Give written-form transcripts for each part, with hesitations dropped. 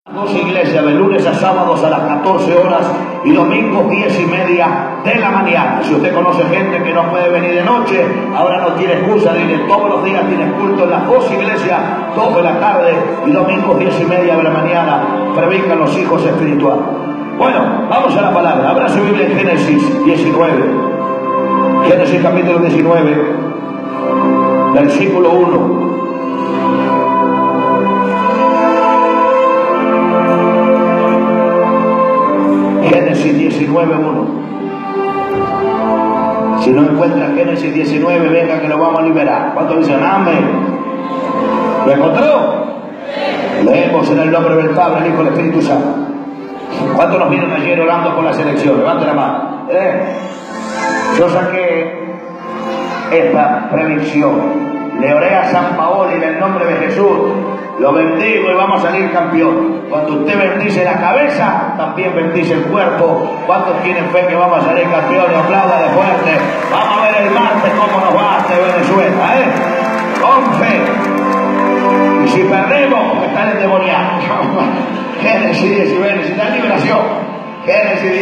Dos iglesias de lunes a sábados a las 14 horas y domingos 10:30 de la mañana. Si usted conoce gente que no puede venir de noche, ahora no tiene excusa de ir todos los días, tiene culto en las dos iglesias, 2 de la tarde y domingos 10:30 de la mañana. Predican los hijos espirituales. Bueno, vamos a la palabra. Abra su Biblia en Génesis 19. Génesis capítulo 19, versículo 1. Génesis 19:1. Si no encuentra Génesis 19, venga que lo vamos a liberar. ¿Cuántos dicen amén? ¿Lo encontró? Leemos en el nombre del Padre, el Hijo y el Espíritu Santo. ¿Cuántos nos vieron ayer orando por la selección? Levanten la mano. Yo saqué esta predicción. Le oré a San Paolo y en el nombre de Jesús lo bendigo y vamos a salir campeón. Cuando usted bendice la cabeza, también bendice el cuerpo. ¿Cuántos tienen fe que vamos a salir campeones? Aplauda de fuerte. Vamos a ver el martes cómo nos va hasta Venezuela, con fe. Y si perdemos, están endemoniados. Génesis 19, necesitan liberación. Génesis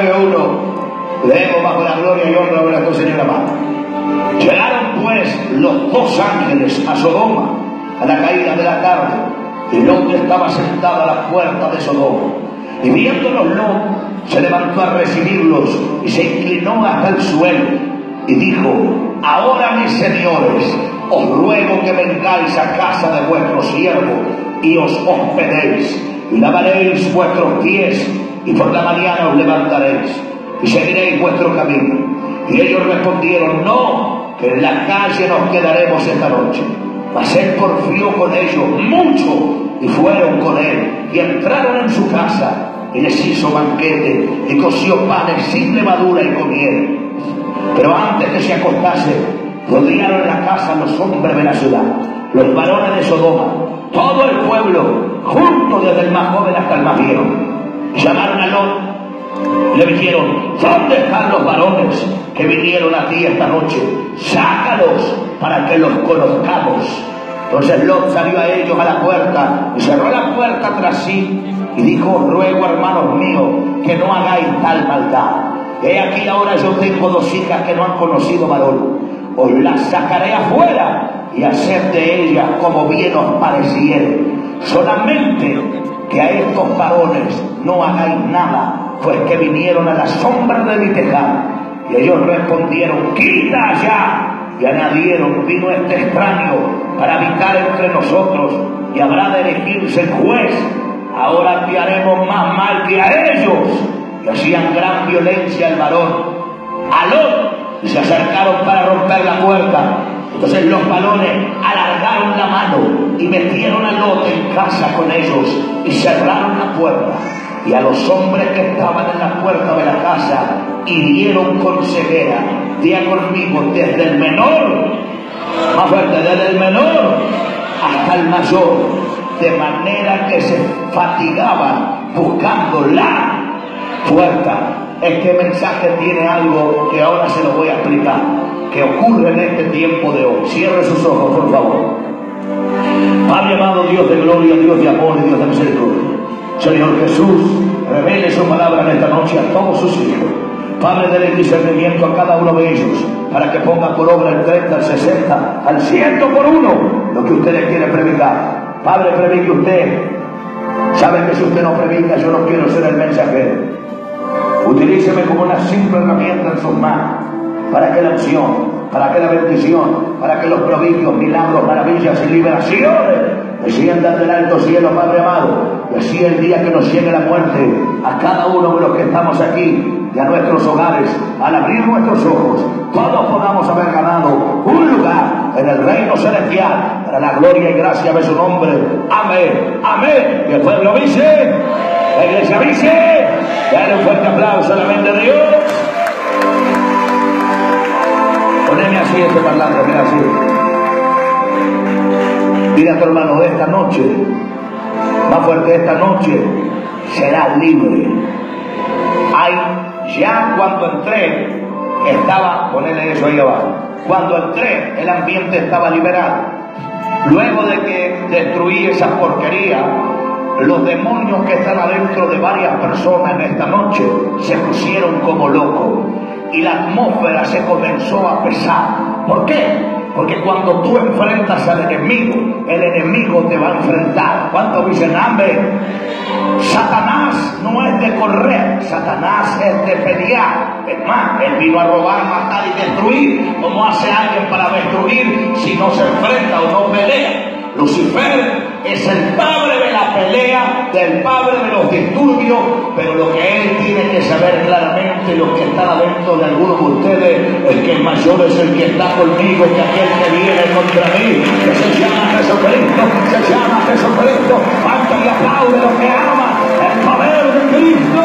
19:1. Leemos bajo la gloria y honra de nuestro Señor amado. Llegaron pues los dos ángeles a Sodoma a la caída de la tarde, y Lot estaba sentado a la puerta de Sodoma. Y viéndolos Lot se levantó a recibirlos y se inclinó hasta el suelo y dijo: ahora mis señores, os ruego que vengáis a casa de vuestro siervo y os hospedéis, y lavaréis vuestros pies, y por la mañana os levantaréis y seguiréis vuestro camino. Y ellos respondieron: no, que en la calle nos quedaremos esta noche. Mas él porfió con ellos mucho, y fueron con él, y entraron en su casa, y les hizo banquete, y coció panes sin levadura, y comieron. Pero antes que se acostase, rodearon la casa los hombres de la ciudad, los varones de Sodoma, todo el pueblo, junto desde el más joven hasta el más viejo. Llamaron a Lot, le dijeron: ¿dónde están los varones que vinieron a ti esta noche? Sácalos para que los conozcamos. Entonces Lot salió a ellos a la puerta y cerró la puerta tras sí y dijo: ruego, hermanos míos, que no hagáis tal maldad. He aquí ahora yo tengo 2 hijas que no han conocido varón. Os las sacaré afuera y haced de ellas como bien os pareciere. Solamente que a estos varones no hagáis nada, pues que vinieron a la sombra de mi tejado. Y ellos respondieron: quita allá. Y añadieron: vino este extraño para habitar entre nosotros, y habrá de elegirse el juez. Ahora te haremos más mal que a ellos. Y hacían gran violencia al varón, a Lot, y se acercaron para romper la puerta. Entonces los varones alargaron la mano y metieron a Lot en casa con ellos y cerraron la puerta. Y a los hombres que estaban en la puerta de la casa hirieron con ceguera. Diga conmigo: desde el menor, más fuerte, desde el menor hasta el mayor, de manera que se fatigaban buscando la puerta. Este mensaje tiene algo que ahora se lo voy a explicar, que ocurre en este tiempo de hoy. Cierre sus ojos, por favor. Padre amado, Dios de gloria, Dios de amor y Dios de misericordia, Señor Jesús, revele su palabra en esta noche a todos sus hijos. Padre, dele discernimiento a cada uno de ellos, para que ponga por obra el 30, el 60, al 100 por uno lo que usted le quiere predicar. Padre, predique usted. Sabe que si usted no predica, yo no quiero ser el mensajero. Utilíceme como una simple herramienta en sus manos, para que la unción, para que la bendición, para que los prodigios, milagros, maravillas y liberaciones desciendan del alto cielo, Padre amado. Y así el día que nos llegue la muerte a cada uno de los que estamos aquí y a nuestros hogares, al abrir nuestros ojos, todos podamos haber ganado un lugar en el reino celestial, para la gloria y gracia de su nombre. Amén, amén. Y el pueblo dice, la iglesia dice, dale un fuerte aplauso a la mente de Dios. Poneme así este parlante, mira así. Mira a tu hermano: esta noche, más fuerte, esta noche serás libre. Ya cuando entré, estaba, ponele eso ahí abajo, cuando entré, el ambiente estaba liberado. Luego de que destruí esa porquería, los demonios que están adentro de varias personas en esta noche se pusieron como locos y la atmósfera se comenzó a pesar. ¿Por qué? Porque cuando tú enfrentas al enemigo, el enemigo te va a enfrentar. ¿Cuántos dicen amén? Satanás no es de correr, Satanás es de pelear. Es más, él vino a robar, matar y destruir. ¿Cómo hace alguien para destruir si no se enfrenta o no pelea? Lucifer es el padre de la pelea, del padre de los disturbios, pero lo que él tiene que saber claramente, los que están adentro de algunos de ustedes, el que es mayor es el que está conmigo que aquel que viene contra mí, que se llama Jesucristo, se llama Jesucristo. ¡Cuánto y aplaude los que aman el poder de Cristo!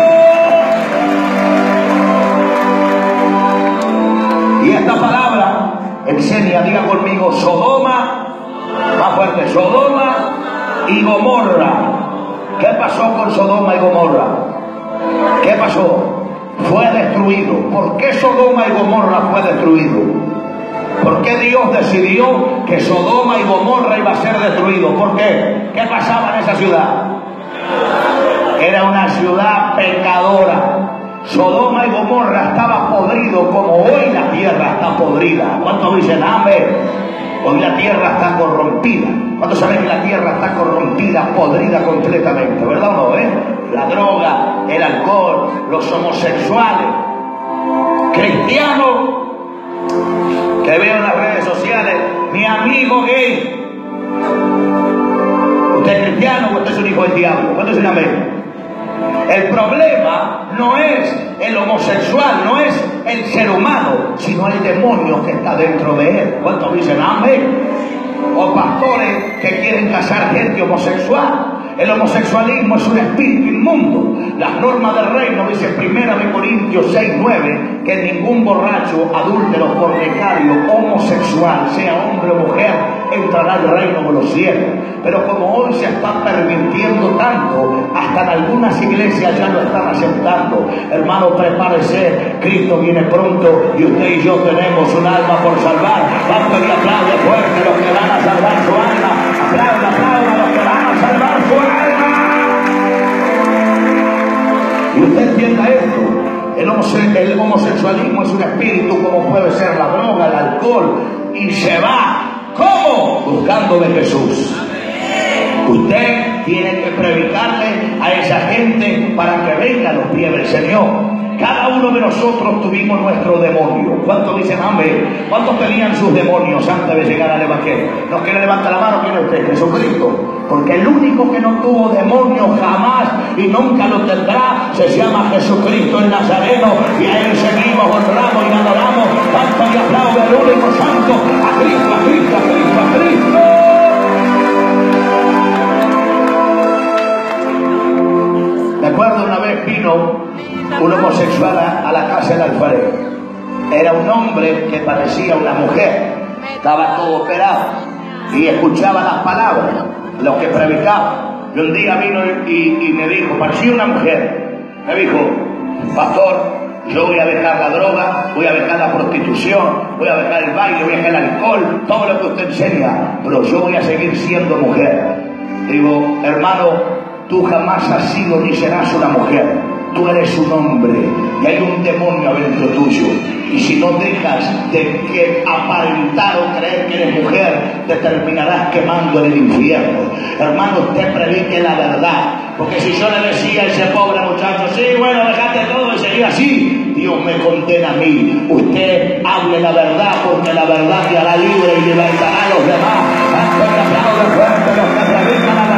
Y esta palabra enseña, diga conmigo, Sodoma. Más fuerte, Sodoma y Gomorra. ¿Qué pasó con Sodoma y Gomorra? ¿Qué pasó? Fue destruido. ¿Por qué Sodoma y Gomorra fue destruido? ¿Por qué Dios decidió que Sodoma y Gomorra iba a ser destruido? ¿Por qué? ¿Qué pasaba en esa ciudad? Era una ciudad pecadora. Sodoma y Gomorra estaba podrido como hoy la tierra está podrida. ¿Cuántos dicen amén? Hoy la tierra está corrompida. ¿Cuántos saben que la tierra está corrompida, podrida completamente? ¿Verdad o no? La droga, el alcohol, los homosexuales, cristianos que veo en las redes sociales, mi amigo gay. ¿Usted es cristiano o usted es un hijo del diablo? ¿Cuántos dicen amén? El problema no es el homosexual, no es el ser humano, sino el demonio que está dentro de él. ¿Cuántos dicen amén? O pastores que quieren casar gente homosexual. El homosexualismo es un espíritu inmundo. Las normas del reino, dice 1 Corintios 6:9, que ningún borracho, adúltero, fornicario, homosexual, sea hombre o mujer, entrará al reino de los cielos. Pero como hoy se está permitiendo tanto, hasta en algunas iglesias ya lo están aceptando. Hermano, prepárese, Cristo viene pronto y usted y yo tenemos un alma por salvar. Tanto y aplaude fuerte los que van a salvar su alma. Aplauda, aplauda los que van a salvar su alma. Y usted entienda esto. El homosexualismo es un espíritu como puede ser la droga, el alcohol, y se va. ¿Cómo? Buscando de Jesús. Usted tiene que predicarle a esa gente para que venga a los pies del Señor. Cada uno de nosotros tuvimos nuestro demonio. ¿Cuántos dicen amén? ¿Cuántos tenían sus demonios antes de llegar al Evangelio? ¿Nos quiere levantar la mano? ¿Quién es usted? Jesucristo. Porque el único que no tuvo demonio jamás y nunca lo tendrá se llama Jesucristo el Nazareno, y a él seguimos, honramos y adoramos. Tanto y aplaude al único santo, a Cristo, a Cristo, a Cristo, a Cristo. Me acuerdo una vez vino un homosexual a la casa del alfarero. Era un hombre que parecía una mujer, estaba todo operado y escuchaba las palabras, lo que predicaba. Y un día vino y me dijo, parecía una mujer, me dijo, pastor, yo voy a dejar la droga, voy a dejar la prostitución, voy a dejar el baile, voy a dejar el alcohol, todo lo que usted enseña, pero yo voy a seguir siendo mujer. Digo, hermano, tú jamás has sido ni serás una mujer. Tú eres un hombre y hay un demonio adentro tuyo. Y si no dejas de que aparentar o creer que eres mujer, te terminarás quemando en el infierno. Hermano, usted predique la verdad. Porque si yo le decía a ese pobre muchacho, sí, bueno, dejate todo y seguir así, Dios me condena a mí. Usted hable la verdad, porque la verdad te hará libre y libertará a los demás. Tanto que aplaude fuerte los que predican la verdad.